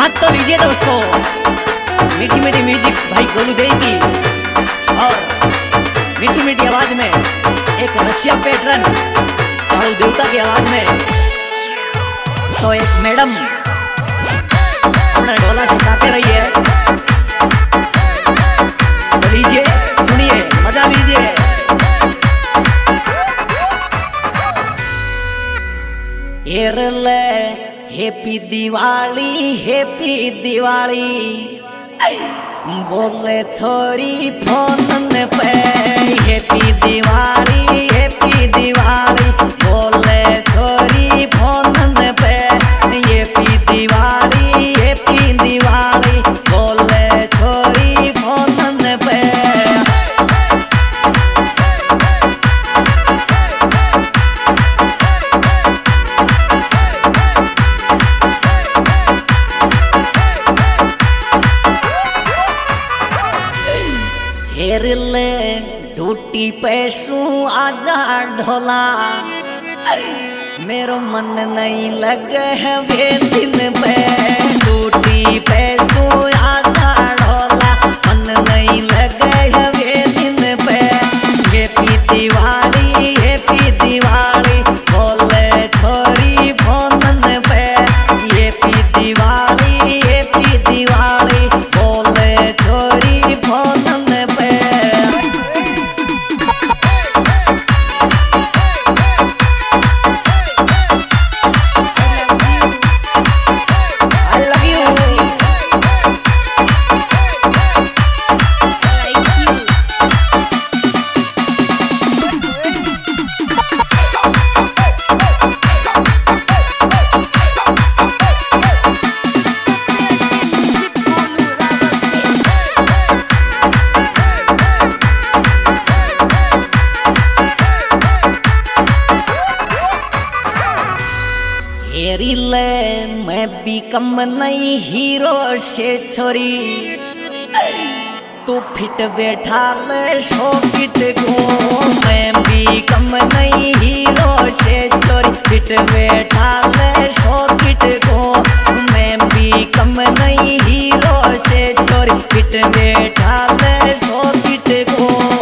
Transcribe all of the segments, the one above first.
हाथ तो लीजिए दोस्तों, मीठी मीठी म्यूजिक भाई गोलू दे की और मीठी मीठी आवाज में एक रशिया पैटर्न कालू देवता की आवाज में तो एक मैडम अपना ढोला सिखाते रही है। तो लीजिए सुनिए मजा लीजिए। हैप्पी दिवाली हैप्पी दिवाली बोले छोरी फोन पे हैप्पी दिवाली बोले छोरी फोन पे हैप्पी दिवाली बोले छोरी फोन पे। हेरले टूटी पैसू आजा ढोला मेरो मन नहीं लगे है वे दिन पे टूटी पैसू आजा ढोला मन नहीं लगे है वे दिन पे। हैप्पी दिवाली बोले छोरी फोन पे हैप्पी दिवाली बोले छोरी फोन पे। मैं भी कम नहीं हीरो से छोरी तू फिट बैठा ले शोकिट को। मैं भी कम नहीं हीरो से छोरी फिट बैठा ले शोकिट को। मैं भी कम नहीं हीरो से छोरी फिट बैठा ले शोकिट को।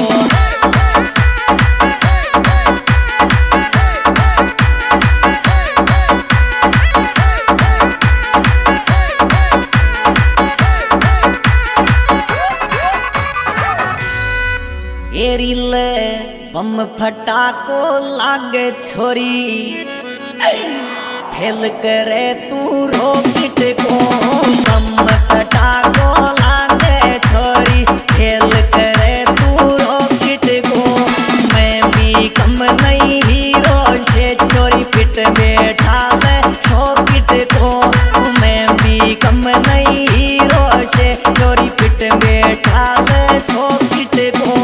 बम फटाको लागे छोरी फेल करे तू रॉकेट को। बम फटाको लागे छोरी फेल करे तू रॉकेट को। मैं भी कम नहीं हीरो से छोरी फिट बैठा ले रॉकेट को। मैं भी कम नहीं हीरो से छोरी फिट बैठा ले रॉकेट को।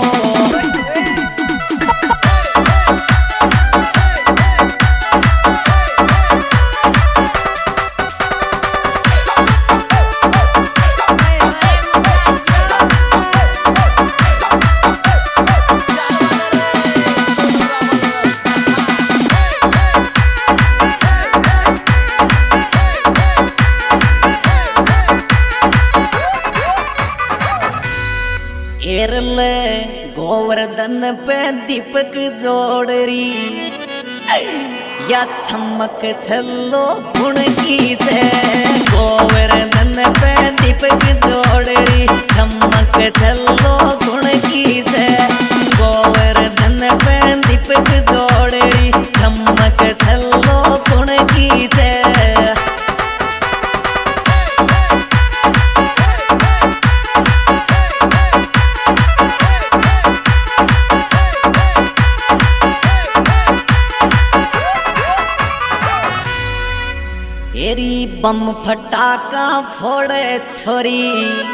गोवर्धन पे दीपक जोड़री या चमक छल्लो गुण की से। गोवर्धन पे दीपक जोड़री चमक छल्लो गुण की से। गोवर्धन पे दीपक जोड़री चमक छल्लो गुण की से। बम फटाका फोड़े छोरी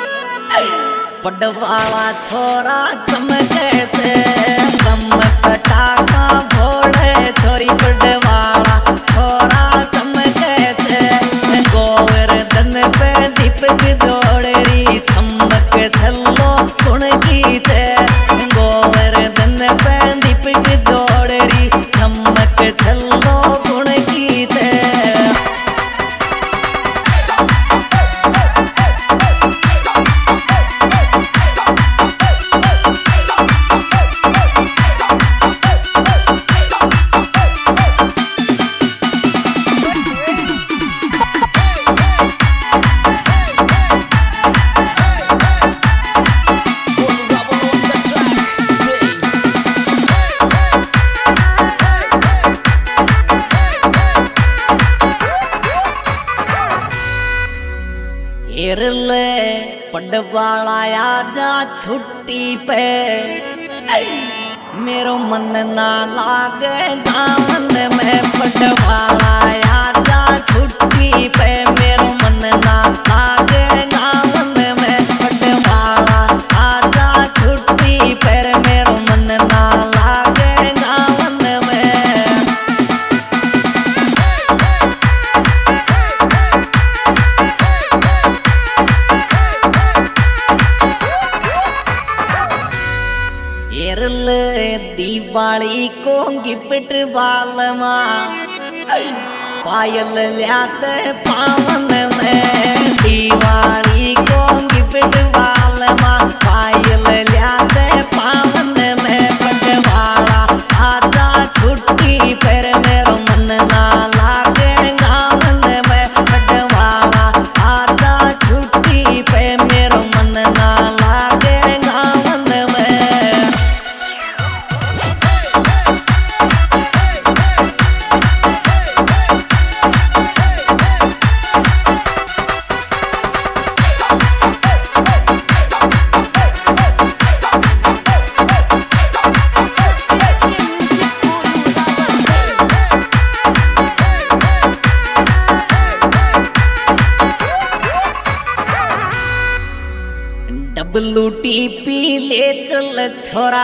पडवाला छोरा चमके से। बम फटाका फोड़े छोरी पडवाला छोरा चमके से। गोवर्धन पे दीपक जोड़री चमक छल्लो गुण की से। गोवर्धन पे दीपक जोड़री चमक छल्लो गुण की से। एरले पडवाला आजा छुट्टी पे मेरो मन ना लागे दामन में पडवाला आजा छुट्टी पे मेरो मन ना लागे दामन में पडवाला आजा छुट्टी पर मेरो मन ना लागे दामन में दिवाली को गिफ्ट बालमा पायल लाते पावन में दिवाली को गिफ्ट बालमा पायल लाते पावन में पटवाला आजा छुट्टी पर मेरो मन ना लागे गावन में पटवाला आजा छुट्टी पे मेरो मन ना लागे गावन में WTP ले चल छोरा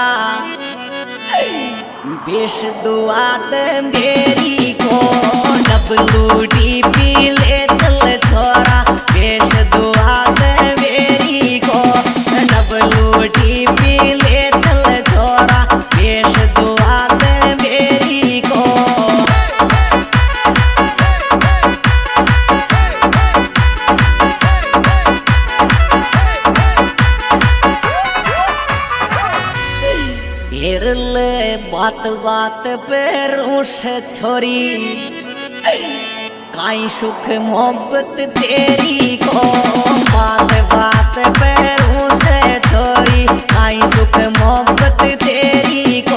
बेश दुआ दे मेरी को WTP ले चल छोरा बेश दुआ दे मेरी को WTP ले चल छोरा बेश दुआ दे मेरी को बात बात पे रूस छोरी काई सुख मोहब्बत तेरी को बात बात पे रूस छोरी काई सुख मोहब्बत तेरी को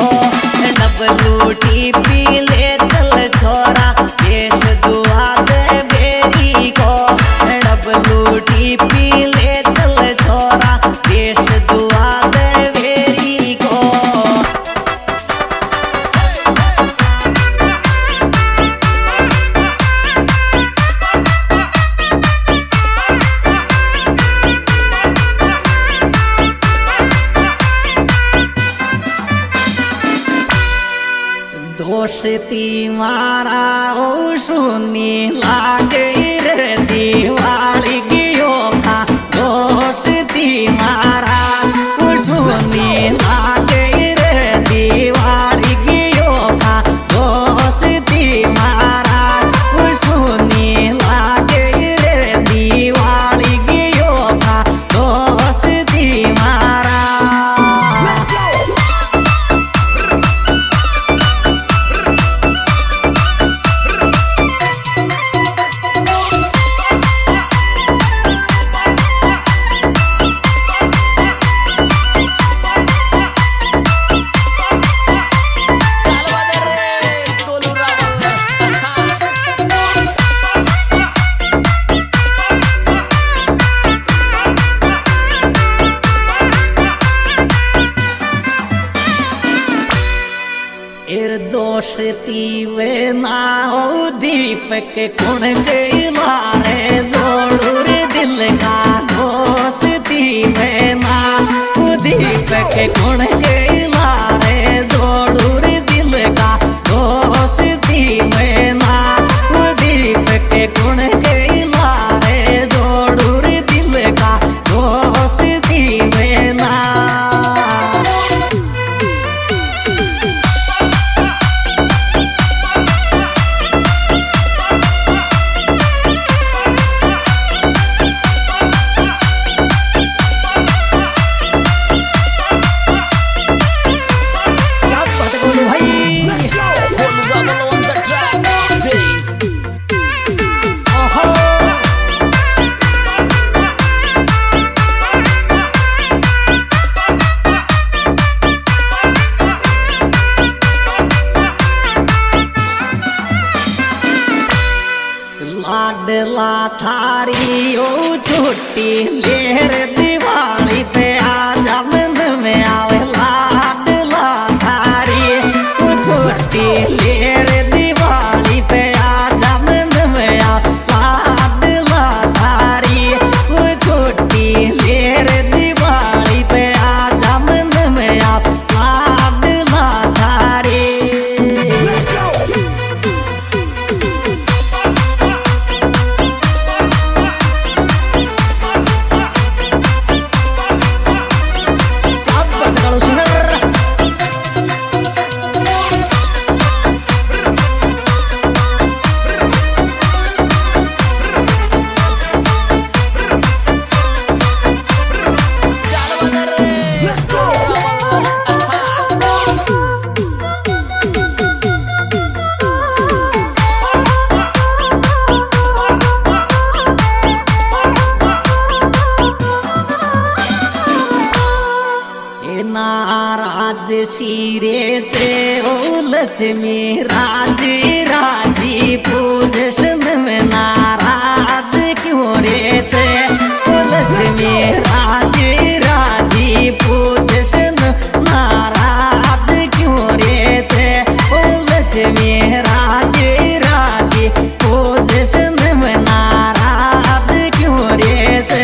WTP ले चल छोरा बेश दुआ दे मेरी को WTP ले चल छोरा बेश दुआ दे मेरी को दोस्ती मारा ओ सुनी लागे रे दिवाली गियो का दोस्ती मारा ओ सुनी लागे रे दिवाली गियो का दोस्ती मारा ओ सुनी लागे रे दिवाली गियो का दोस्ती मारा दोस्ती वे ना हो दीपक कुण गईला रे जोड़ू रे दिल का दोस्ती वे ना हो दीपक कुण गईला रे जोड़ू रे दिल का दोस्ती वे ना हो दीपक कुण गईला रे जोड़ू रे दिल का दोस्ती वे ना आवेला थारी ओ छुट्टी लेर दिवाली पे आजा मन में आवेला डला थारी ओ छुट्टी लेर दिवाली पे आजा मन में आवेला डला थारी ओ छुट्टी लेर दिवाली पे आजा मन में आवेला डला थारी। नाराज शिरेचे ओ लक्ष्मी राजी राजी पूजन में नाराज क्यों रेचे ओ लक्ष्मी राजी राजी पूजन नाराज क्यों रेचे ओ लक्ष्मी राजी राजी पूजन में नाराज क्यों रेचे।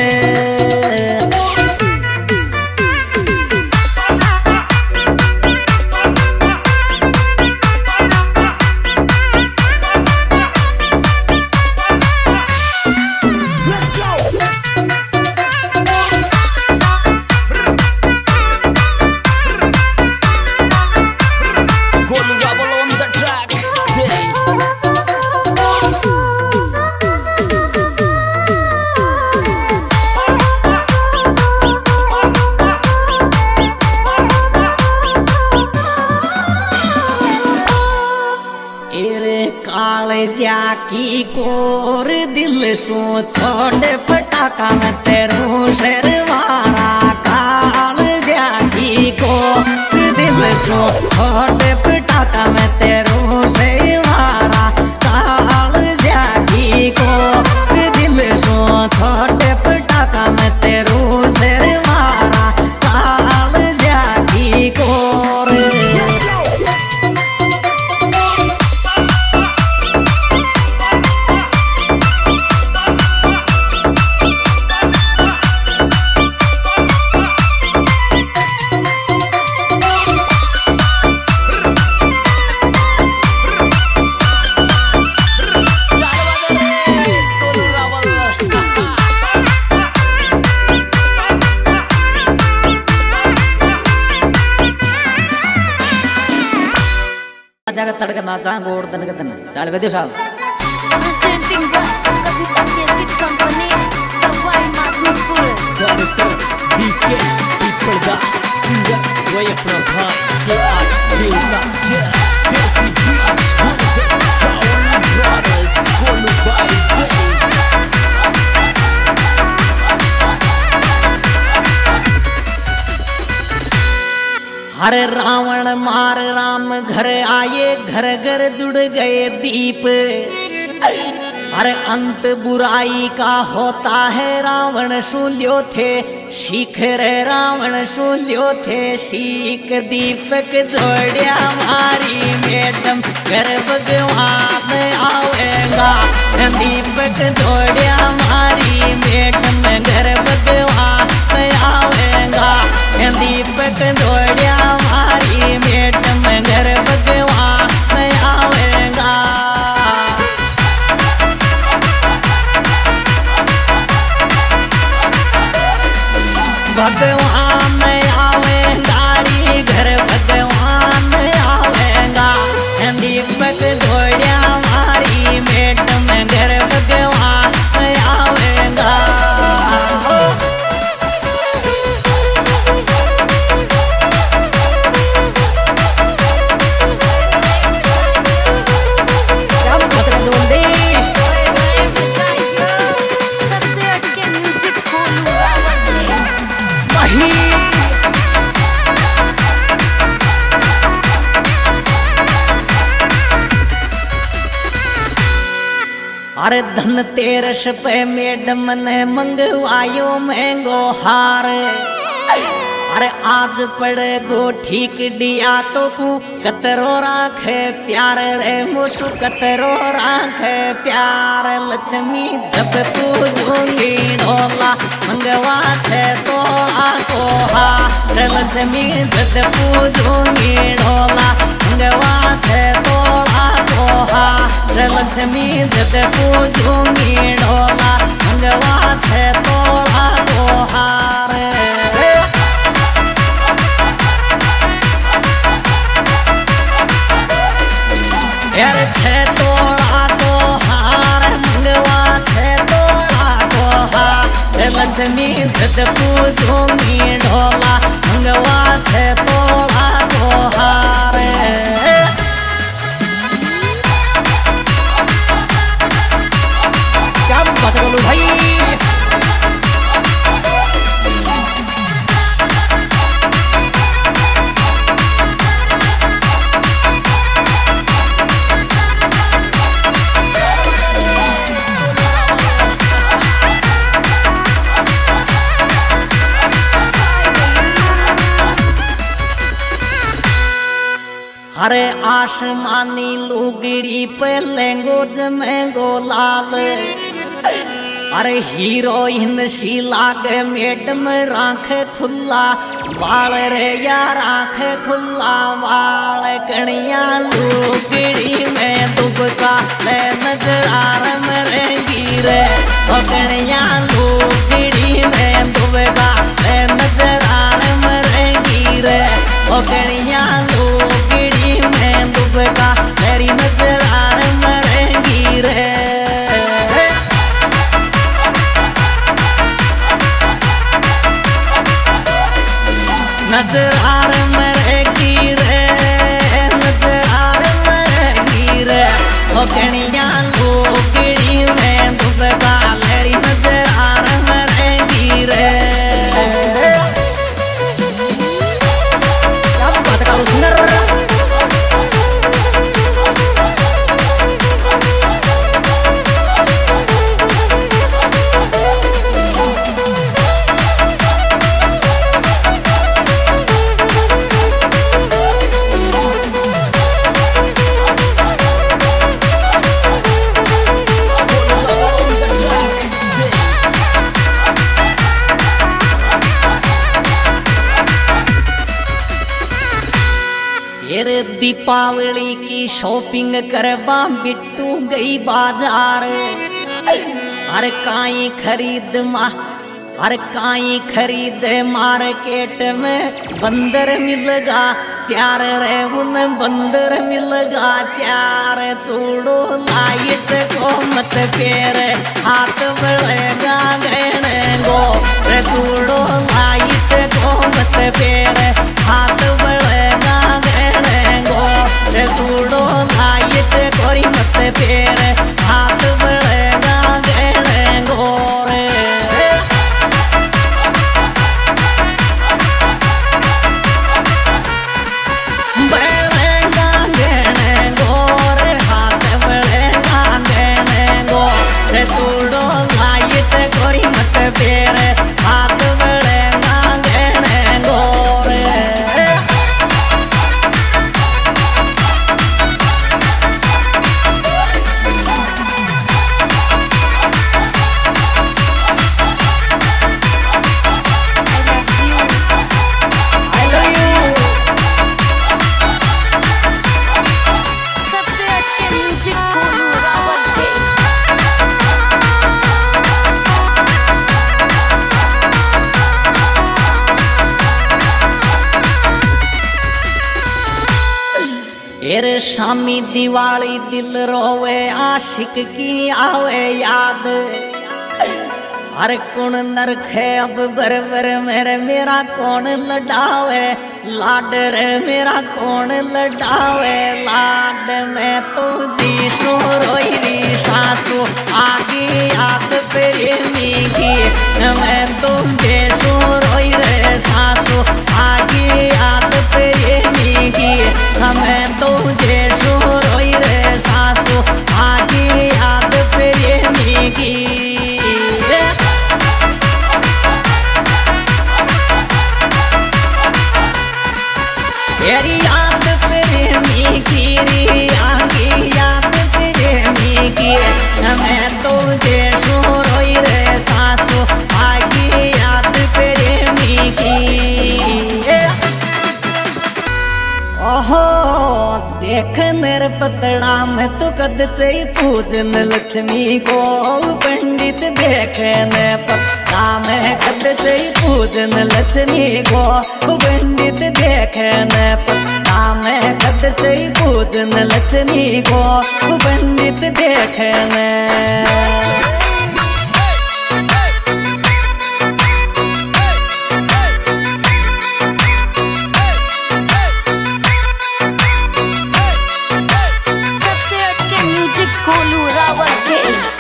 काले जाकी कोर दिल सो छोड़ पटाखा में तेरू शर्मारा काल जाकी कोर दिल सो छोड़ पटाखा में तेरू शर्मारा काल जाकी कोर दिल सो छोड़ पटाखा में तेरू शर्मारा काल जाकी कोर। जाकर तड़कना चाह गोड़ तनकतना चल बेदे साहब presenting Kavita cassette company Sawai Madhopur डीके पीपलगा सिंगर वय प्रभा के आज देवता के देसी बीट हमसे पावर ब्रदर्स गोलू भाई हर रावण मार राम घर आए घर घर जुड़ गए दीप हर अंत बुराई का होता है रावण शूल्यो थे शिखर रावण शूल्यो थे शीख दीपक जोड़िया मारी मैडम घर भगवान आवेगा दीपक जोड़िया मारी मैडम घर भगवान आवेगा दीपक जोड़िया मारी मैडम घर भगवान आवेगा। भगवान आवेगा री घर भगवान आवेगा दीपक जोड़िया मारी मैडम घर भगवान आवेगा। सबसे हटके म्यूजिक खोलूंगा वही अरे धनतेरस पे मैडम ने मंगवायो महंगो हार। अरे आज पड़े गो ठीक दिया तो कु कतरो राखे प्यार रे मोसु कतरो राखे प्यार। लक्ष्मी जब तू झूंगी ढोला मंगवा छे तो आको हा। लक्ष्मी जब तू झूंगी ढोला मंगवा छे तो आको हा। लक्ष्मी जब तू झूंगी ढोला मंगवा छे तो आको हार। यार छे तोड़ा को हार मंगवा छे तोड़ा को हार। लक्ष्मी जब पूजूंगी ढोला मंगवा छे तोड़ा को हार। क्या बात बोलूं भाई। अरे आसमानी लुगड़ी पे लहंगो जमेंगो लाल। अरे हीरोइन सी लागे मैडम राखे खुला बाल रे यार आंखे खुला बाल। कणिया लुगड़ी में दुबका ले नजर मरेंगी रे। कणिया लुगड़ी में दुबका ले नजर मरेंगी रे। कणिया लुगड़ी में दुबका तेरी नजर मरेंगी रे। नजर मरेगी रे नजर मरेगी रे। कणिया लुगड़ी में दुबका तेरी नजर मरेगी रे। दीपावली की शॉपिंग करवा बिट्टू गई बाजार। हर काई खरीद हर काई खरीद मार्केट में बंदर मिलगा चार रे उन बंदर मिलगा चार। चूड़ो लाइट को मत पेर हाथ बढ़ेगा गहने गो। चूड़ो लाइट को मत पेर हाथ बढ़ेगा गहने गो। चूड़ो लाइट कोई मत पेर हाथ बढ़ेगा गहने गो रे। एरे शामी दिवाली दिल रोवे आशिक की आवे याद। हर कौन नरखे अब बरबर मेरे मेरा कौन लडावे लाड रे मेरा कौन लडावे लाड। मैं तो जी सो रोई री सासू आगे याद प्रेमी की। मैं तो जे सो रोई रे सासू आगे याद प्रेमी की। मैं तो जे सो रोई रे सासू आगे याद प्रेमी तेरी याद प्रेमी की री आगी याद प्रेमी की मैं तुझे सो रोई रे सासू आगी याद प्रेमी की। ओहो देख नर पतड़ा में तो कद से पूजन लक्ष्मी को पंडित देखने पतड़ा में कद से पूजन लक्ष्मी को पंडित देखने पतड़ा में कद से पूजन लक्ष्मी को पंडित देखने। गोलू रावल के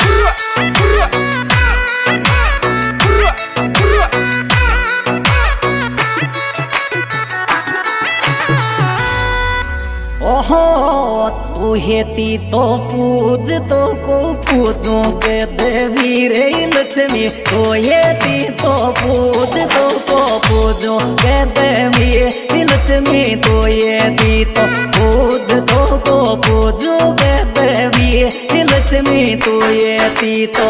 ओहो तू हेती तो पूज तो को पूजो के देवी रे लक्ष्मी तो हेती तो पूज तो को पूजो के देवी लक्ष्मी तो हेती तो पूज तो को पूजो के देवी लक्ष्मी तो हेती तो।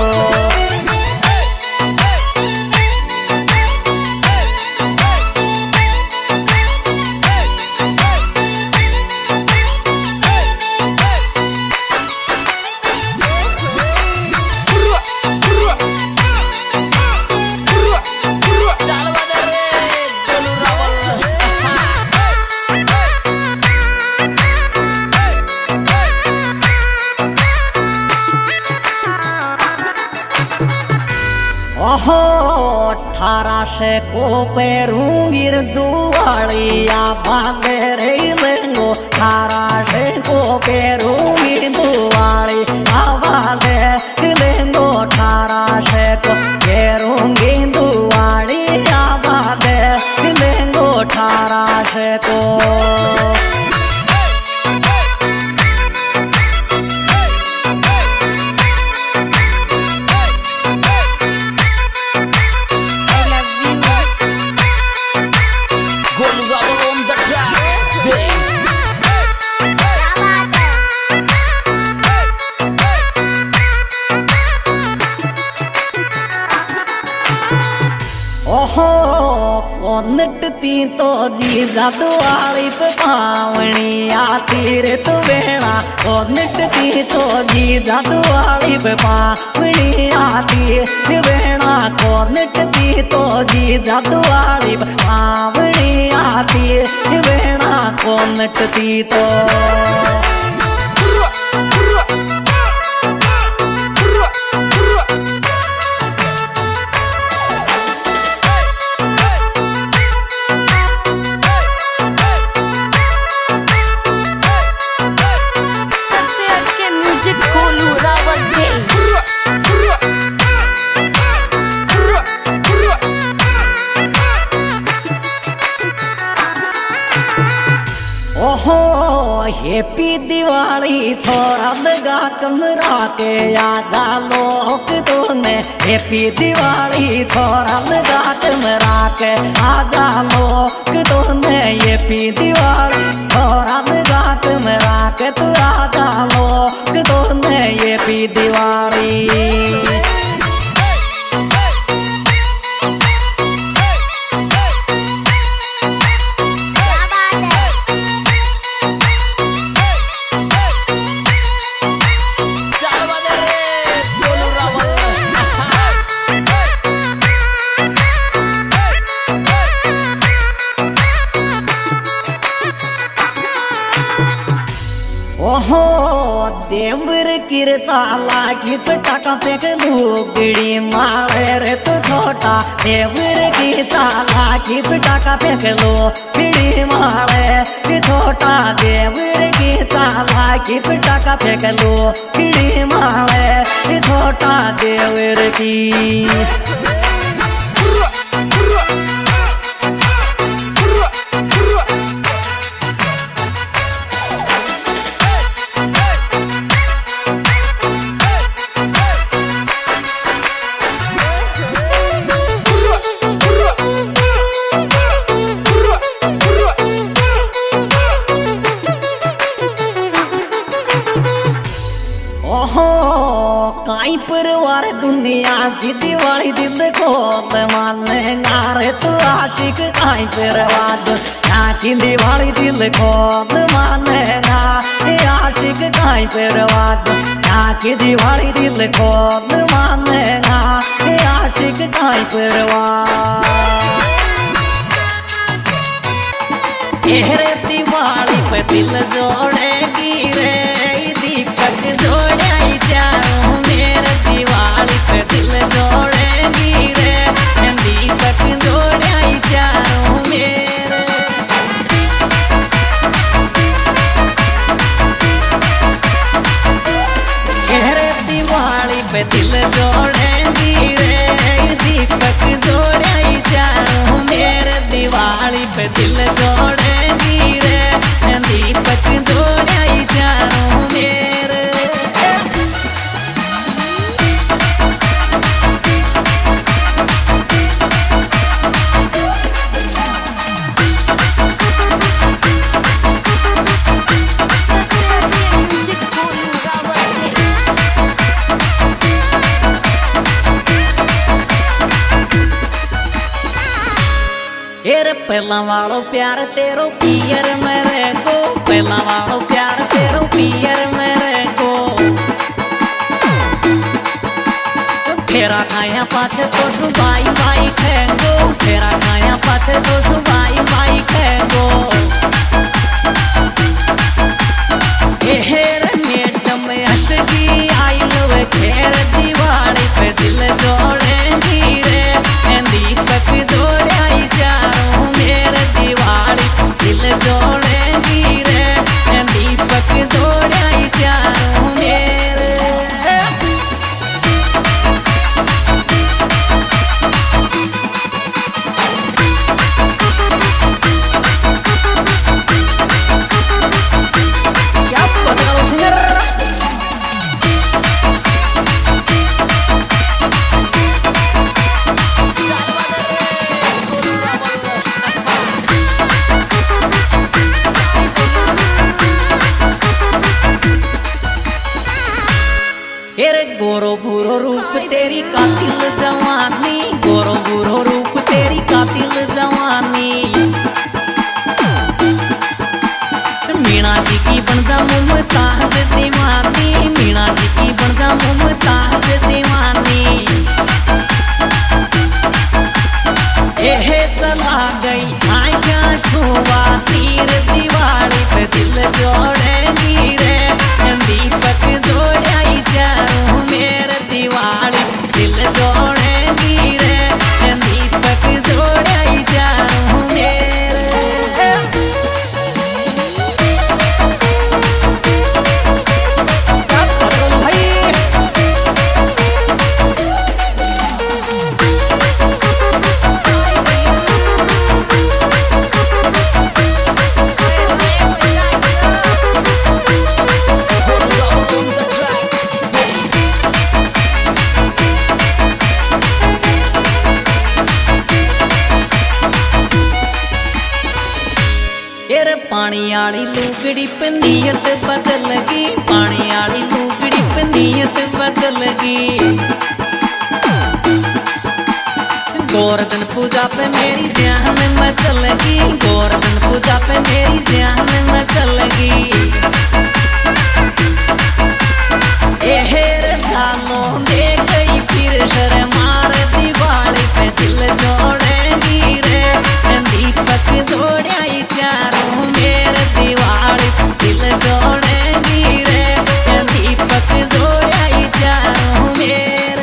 ओहो 18 को पेरूंगी दुआलिया बांधे रे लेंगो 18 को पेरूंगी दुआली बांधे लेंगो 18 को पेरूंगी दुआली बांधे लेंगो 18 को। ओहो कोनटती तो जी जादुआली पे पावनी आती रे तू बेड़ा कोनटती तो जी जादुआली पे पावनी आती बेड़ा कोनटती तो जी जादुआली पे पावनी आती बेड़ा कोनटती तो। ओहो हैप्पी दिवाली छोरा दगा कमरा के आजा लोग तो ने हैप्पी दिवाली छोरा दगा कमरा के आजा लोग तो ने हैप्पी दिवाली छोरा दगा कमरा के तू आजा लोग तो ने हैप्पी दिवाली। ओहो देवर किरचा लागी पटाका फेक लुगड़ी मारे रे तो छोटा देवर किरचा लागी पटाका फेक लुगड़ी मारे छोटा देवर किरचा लागी पटाका फेक लुगड़ी मारे छोटा देवर की। की दिवाली दिल को माने नारे तू आशिक काई परवाद की दिवाली दिल को माने ना आशिक काई परवाद की दिवाली दिल को माने ना आशिक काई परवाद रे दिवाली पे दिल जोड़ेगी रे दीपक जोड़ाई जाऊं मेरे दिवाली पे दिल जोड़ेगी रे दीपक जोड़ाई जाऊं मेरे दिवाली पे दिल जोड़ेगी रे दीपक जोड़ाई जाऊं मेरे दिवाली पे दिल जोड़ेगी रे दीपक जोड़ाई जाऊं मेरे पहला वालों प्यार तेरो पियर मेरे को पहला वालों प्यार तेरो पियर मेरे को फेरा खाया पाछे तो सुबाई बाई खेंगो फेरा खाया पाछे तो सुबाई बाई खेंगो हेर मैडम हसगी आई लो खेर दिवाली पे दिल जोड़ेगी रे दीपक जोड़ाई जाऊं मेरे दिवाली दिल जोड़ेगी रे दीपक जोड़ाई जाऊं मेरे क्या बात करो सिंगर गोरो भूरो रूप तेरी कातिल जवानी गोरो भूरो रूप तेरी कातिल जवानी मीणा जी की बनजा मुमताज दीवानी मीणा जी की बनजा मुमताज दीवानी चला गई आया शुआ तीर दिवाली पे दिल जोड़ेगी रे दीपक जोड़ाई जाऊं मेरे दिवाली दिल जोड़ेगी रे दीपक जोड़ाई जाऊं मेरे भाई पानी आली लुगड़ी पे नीयत बदल गई पानी आली लुगड़ी पे नीयत बदल गई गोवर्धन पूजा पे मेरी जान मचल गई गोवर्धन पूजा पे मेरी जान मचल गई सालों दे गई फिर शर मार दिवाली पे दिल जोड़ेगी रे दीपक जोड़ाई चारों मेरे दिवाली दिल जोड़ेगी रे दीपक जोड़ाई चारों मेरे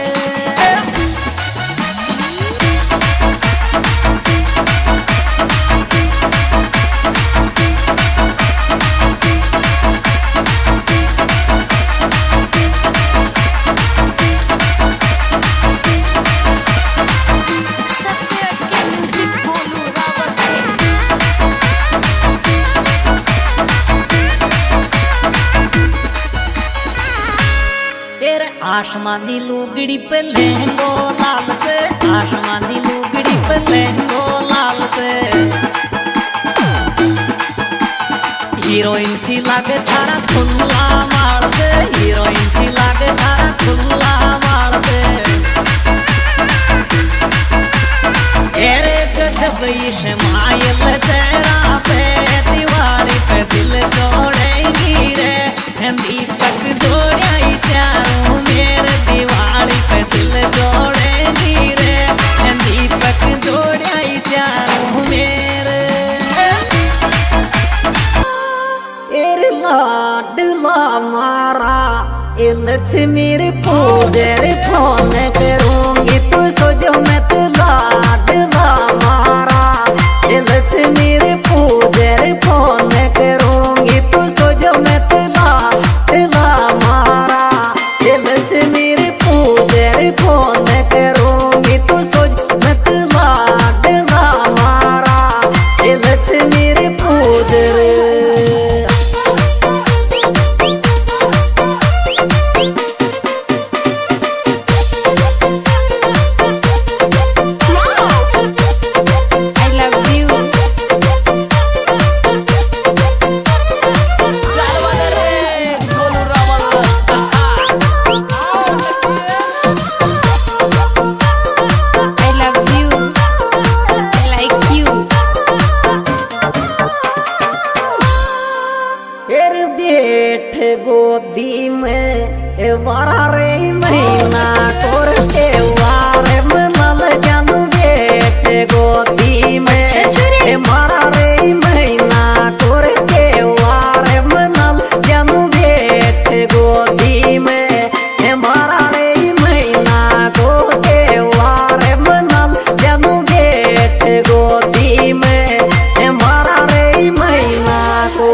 आसमानी लुगड़ी पे लहंगो लाल पे आसमानी लुगड़ी पे लहंगो लाल पे हीरोइन सी लागे थारा खुला माल पे हीरोइन सी लागे थारा खुला माल पे इस्माइल तेरा पे दिवाली पे दिल जोड़ेगी रे, दीपक जोड़ाई चारों मेरे दिवाली पे दिल जोड़ेगी रे, दीपक जोड़ाई चारों मेरे। लाडला मारा लक्ष्मी पूजर फोन करूंगी तू सोचो मैं तू लाडला मारा लक्ष्मी पूजर फोन करूंगी तू सोचो मैं तू लाडला मारा लक्ष्मी पूजर फोन करूंगी तू सोच मैं तू लाडला मारा लक्ष्मी पूजर। बैठ गोदी में बारह रे महीना तोर के वार मनल जानू बैठ गोदी में मारा रे महीना तोर के वार मनल जानू बैठ गोदी में मारा रे महीना तो के वार मनल जानू बैठ गोदी में मारा रे महीना को।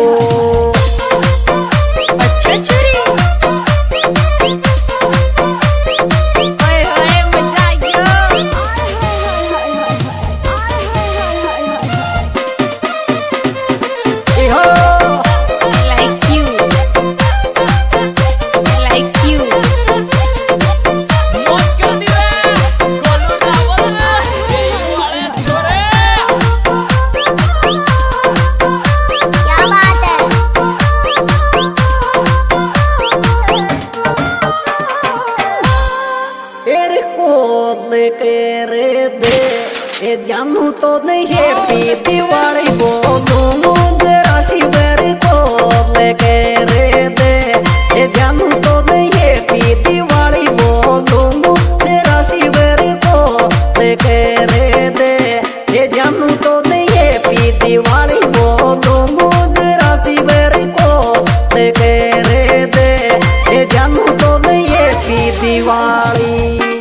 जानू तो नहीं है दिवाली बोलूं जरा शिवर को लेके रे दे, जानू तो नहीं है दिवाली बोलूं जरा शिवर को लेके रे दे, जानू तो नहीं है दिवाली बोलूं जरा शिवर को लेके रे दे, जानू तो नहीं है दिवाली।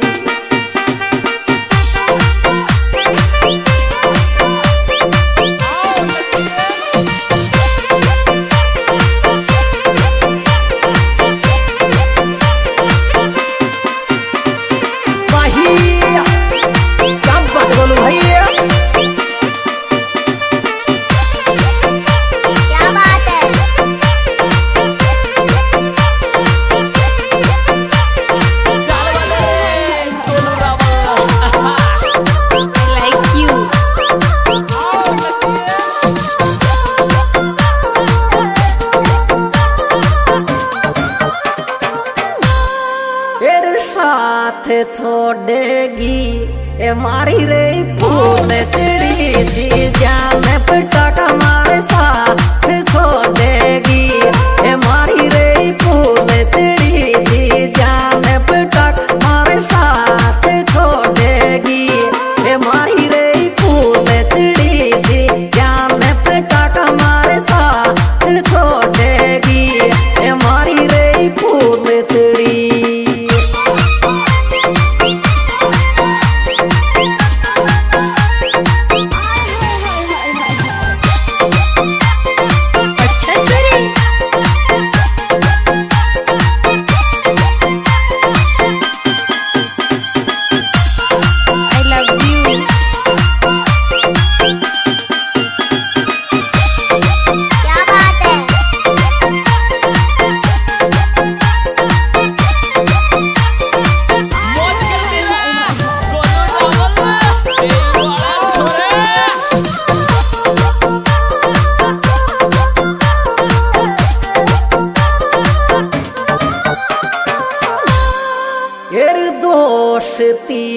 साथ छोड़ेगी मारी रे फूल चिड़ी सी जान पटाखा मारे साथ छोड़ेगी मारी रे फूल चिड़ी सी जान पटाखा मारे साथ छोड़ेगी मारी रे फूल चिड़ी सी जान पटाखा मारे साथ छोड़ेगी मारी रे फूल चिड़ी।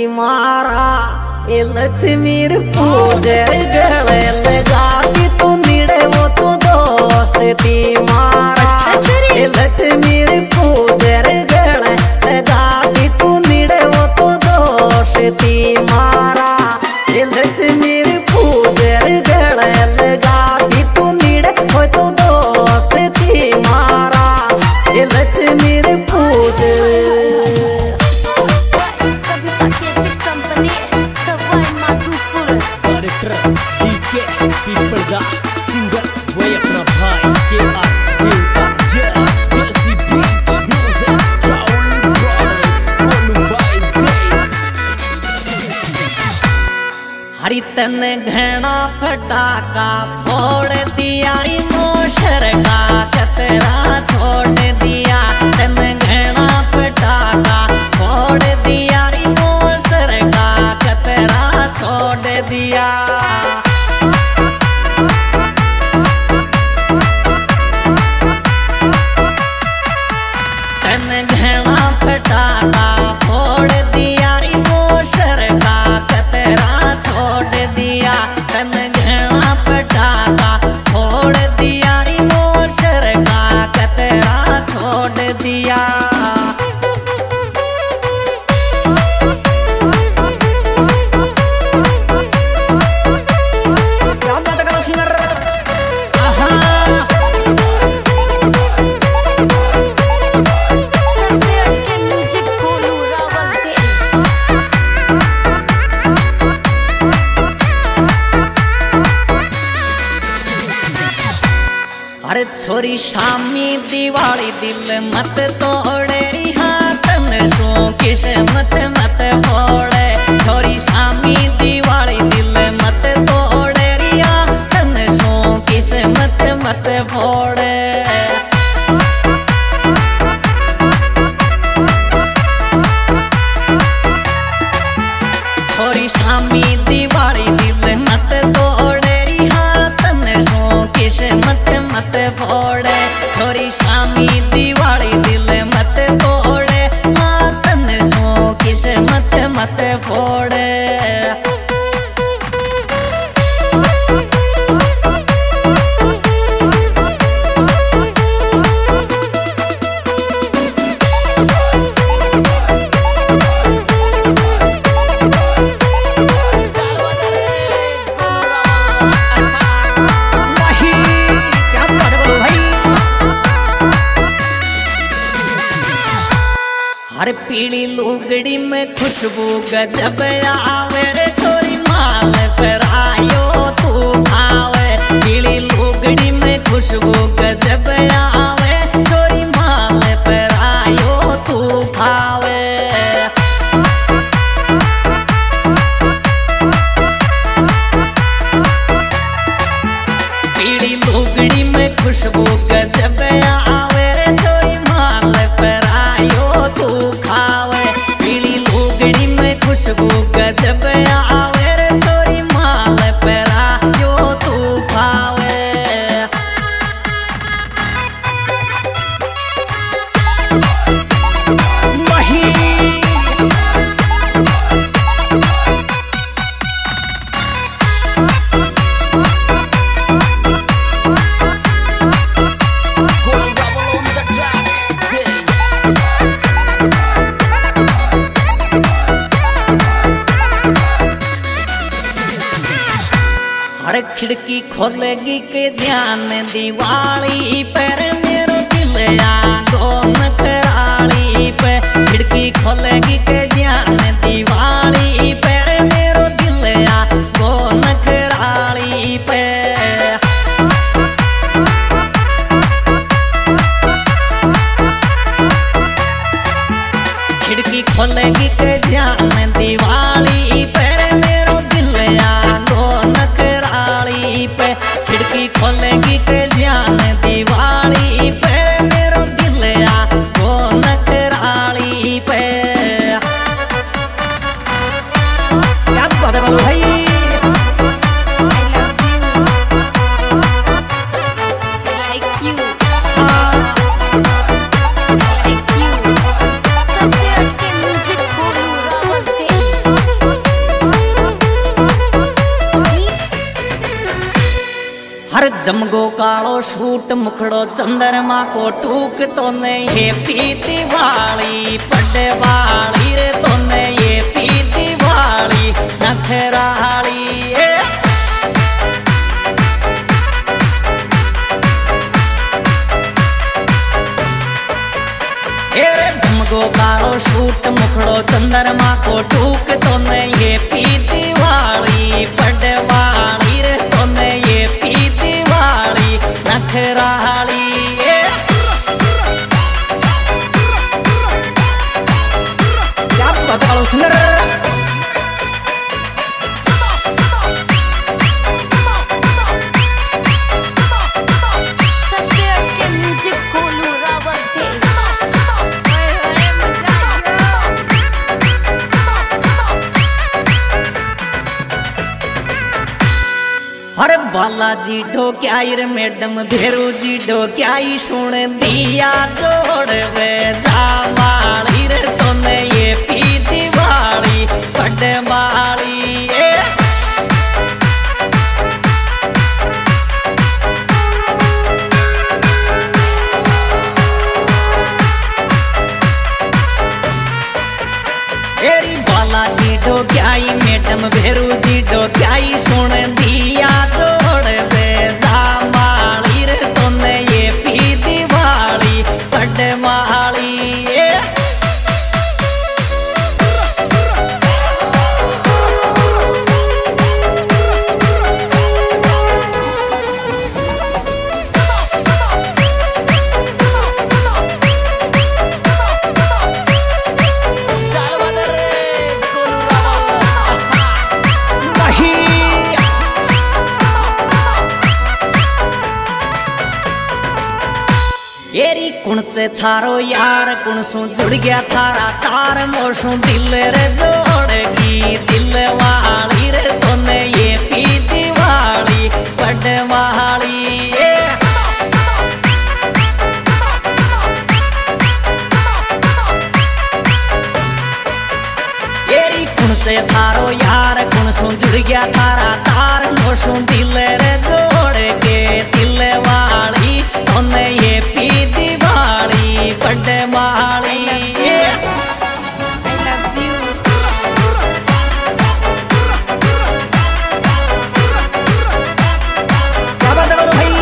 मारा ये लक्ष्मीर पूजर गले लगाती तू निड़े वो तो दोस्ती मारा ये लक्ष्मीर पूजर गले लगाती तू निड़े वो तो दोस्ती मारा ये लक्ष्मीर पूजर गले लगाती तू निड़े वो तो दोस्ती मारा ये लक्ष्मीर पूजर सिंगर वही अपना भाई के देवता देसी बीट म्यूजिक राउंड ब्रदर्स हरी तन घना फटाका फोड़ दिया री मोशर का खतरा छोड़ दिया तन घना फटाका फोड़ दिया री मोशर का खतरा छोड़ दिया फटाका फोड़ दिया री मोशर का खतरा छोड़ दिया तन घना फटाका फोड़ दिया री मोशर का खतरा छोड़ दिया अरे छोरी शामी दिवाली दिल मत तोड़े हाथन सो किस्मत मत फोड़े छोरी शामी दिवाली दिल मत तोड़े हाथन सो किस्मत मत फोड़े छोरी शामी दिवाली दिल मत तोड़े हाथन सो किस्मत मत फोड़े छोरी शामी दिवाली दिल मत तोड़े हाथन सो किस्मत मत फोड़े हर पीली लुगड़ी में खुशबू गजब आवे रे छोरी माल पर आयो तू भावे पीली लुगड़ी में खुशबू गजब आवे छोरी माल पर आयो तू भावे पीली लुगड़ी में खुशबू गजब आवे रे छोरी माल पर आयो तू खावे पीली लुगड़ी में खुशबू गजब आवे रे छोरी माल पर आयो तू खावे हर खिड़की खोलेगी के ध्यान दिवाली पर मेरो दिल आगो नखराली पे खिड़की खोलेगी के ध्यान दिवाली पर मेरो दिल आगो नखराली पे खिड़की खोलेगी के ध्यान दिवाली पर मेरो दिल आगो नखराली पे खिड़की खोलेगी के ध्यान दिवाली पे मेरो दिल आगो नखराली पे क्या बात है भाई सबसे हटके म्यूजिक खोलू रावल दे जमगो कालो सूट मुखड़ो चंद्रमा को टूक तो ने ये पीती वाली पड़े वाली रे तो ने ये पीती वाली नखराली जमगो कालो सूट मुखड़ो चंद्रमा को टूक तो ने ये पीती वाली पड़े वाली रे तो ने ये पीती वाली नखराली क्या बताओ सुंदर अरे बालाजी ढोक्याई रे मैडम भेरू जी ढोक्याई सुन दिया जोड़ वे जावाली रे तोने ये पीती वाली पड़े वाली एरी बालाजी ढोक्याई मैडम भेरू जी ढोक्याई सुन दिया जोड़ वे जावाली रे तोने ये पीती वाली पड़े वाली एरी कुण से थारो यार कुण सु जुड़ गया थारा तार मोसू दिल रे जोड़गी दिल वाली रे तोने ये पीती वाली पड़े वाली एरी कुण से थारो यार कुण सु जुड़ गया थारा तार मोसू दिल रे जोड़गे दिल वाली तोने ये पीती वाली पड़े वाली क्या बात करो भाई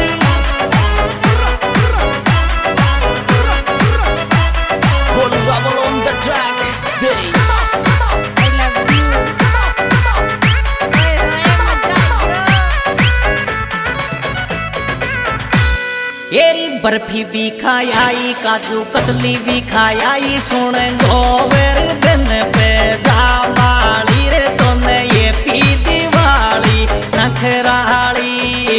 on the track day एरी बर्फी भी खाई काजू कतली भी खाई सुन गोवर दिन पे जावाली रे तोने ये पीती वाली नखराली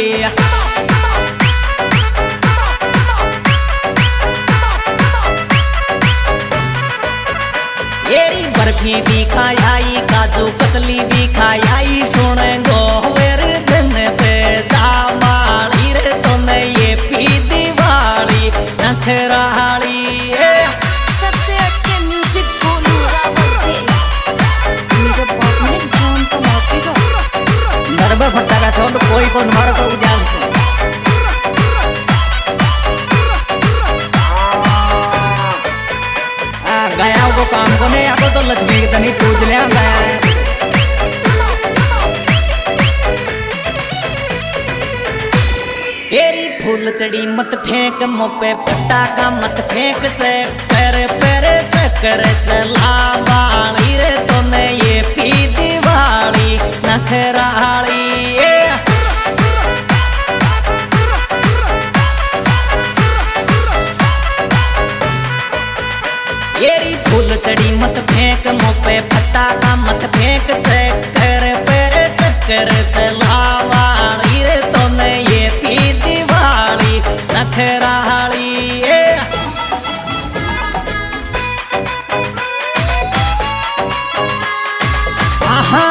एरी बर्फी भी खाई काजू कतली भी खाई सुन गोवर दिन पे जावाली रे तोने ये पीती वाली नखराली सबसे हटके म्यूजिक बोलू रावते मेरे बाप ने जान तो माफेगा नरबा फट्टा का छोड़ कोई को मारो को जान गया वो काम को नहीं आपको तो लक्ष्मी की तनी पूछ ले गया एरी फूल चढ़ी मत फेंक मोपे पट्टा का मत फेंक से पैर पैर चक्कर चला वाली रे तोने ये पीती वाली नखराली एरी फूल चढ़ी मत फेंक मोपे पट्टा का मत फेंक चक्कर पैर चक्कर चला वाली रे तोने ये पीती वाली नखराली आहा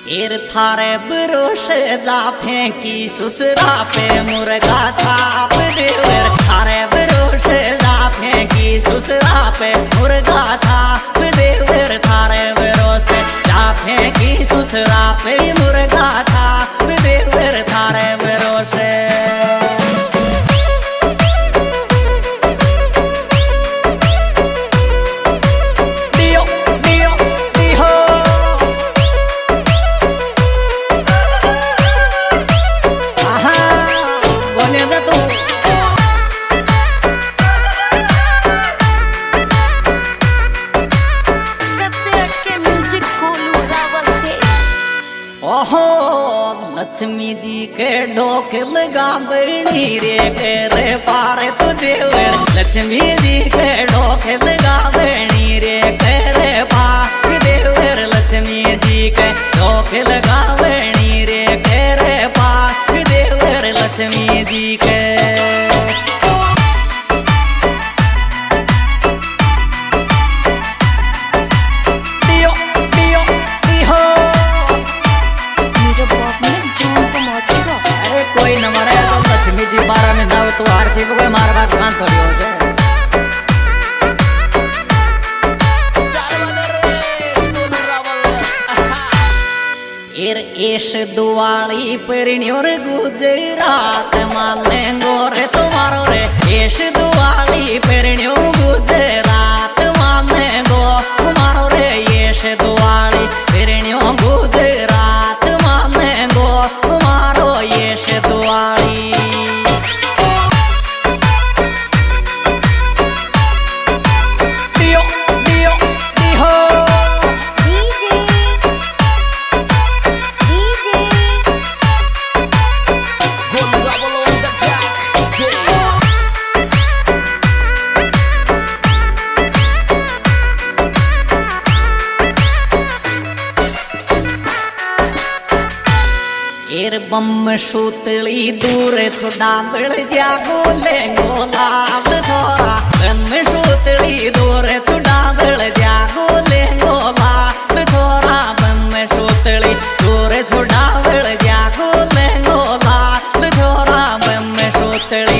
एर थारे भरोसे जा फेंकी ससुरा पे मुर्गा छाप देवर थारे भरोसे जा फेंकी ससुरा पे मुर्गा छाप देवर थारे भरोसे जा फेंकी ससुरा पे मुर्गा छाप देवर थारे भरोसे लक्ष्मी जी के ढोक लगा बनी रे करे पारे तो देवर लक्ष्मी जी के ढोक लगा बनी रे करे पार देवर लक्ष्मी जी के ढोक लगा बनी रे करे पार देवर लक्ष्मी जी के कोई न मरे तो लक्ष्मी जी 12 में दाव तो हर चीज कोई मार बात खान थोड़ी हो जाए एर एश दुआली परिण्योर गुजरात माने गोरे तुम्हारो रे एश दुआली परिण्यो गुजरात माने गो तुम्हारो रे एश दुआली परिण्यो गुजरात माने गो तुम्हारो एश दुआली बम सूतली दूर छुड़ा मिल जा बोले गोलाल छोरा बम सूतली दूर छुड़ा मिल जा बोले गोलाल छोरा बम सूतली दूर छुड़ा मिल जा बोले गोलाल छोरा बम सूतली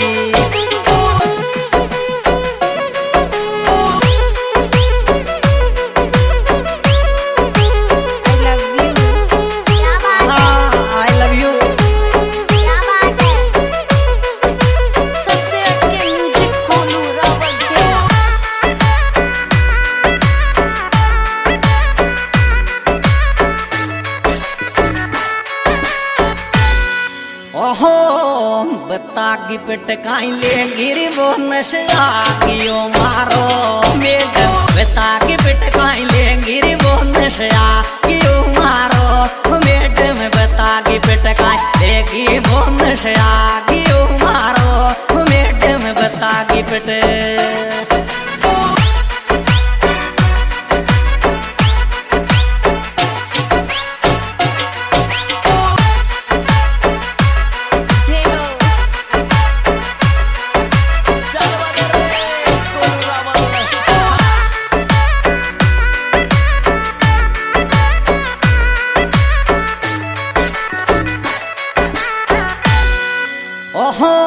बतागी पटकाई ले गिरी वो नशा कियो मारो मैडम बतागी पटकाई ले गिरी वो नशा कियो मारो मैडम बतागी पटकाई ले गिरी वो नशा कियो मारो मैडम बतागी पट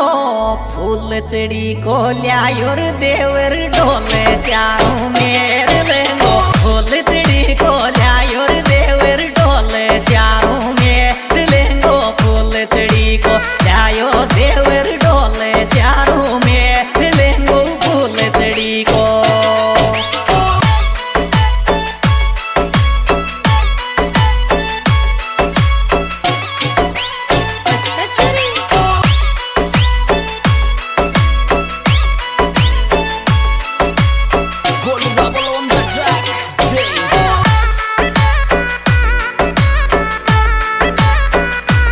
फूल चढ़ी को लिया देवर ढोले चारू मेरे